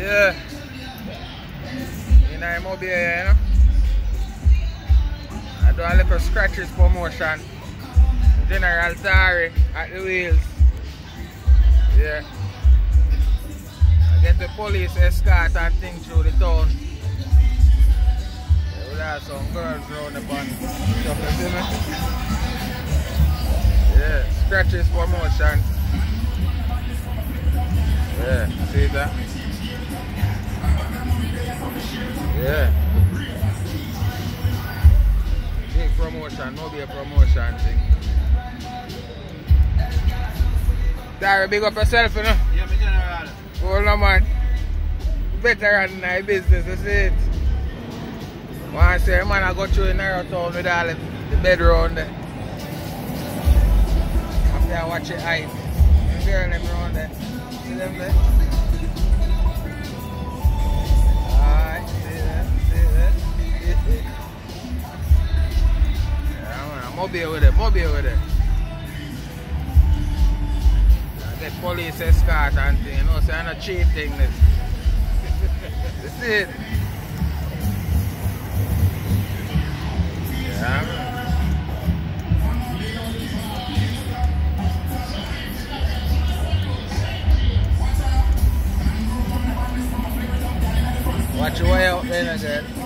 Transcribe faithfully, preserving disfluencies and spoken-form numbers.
Yeah. In Montego Bay, you know. I do a little Scratchaz promotion. General Tari at the wheels. Yeah. I get the police escort and things through the town. Yeah, we have some girls around the band. You see me? Yeah, Scratchaz promotion. Yeah, see that? Yeah. Big promotion, no be a promotion thing. Dari, big up yourself, you know? Yeah, me general. Hold on, man. Veteran in my business, you see it? When I say, man, I go through the narrow town with all the, the bed round there. After I watch it hype. You hear them around there. See them there? Alright, see that, see that. Yeah, man, I'm mobile with it, mobile with it. Get police escort and thing, you know, so I'm not cheating this. You see it? Yeah. Watch your way out then again.